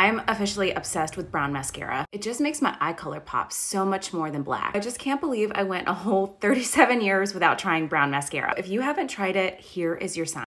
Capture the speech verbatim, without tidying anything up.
I'm officially obsessed with brown mascara. It just makes my eye color pop so much more than black. I just can't believe I went a whole thirty-seven years without trying brown mascara. If you haven't tried it, here is your sign.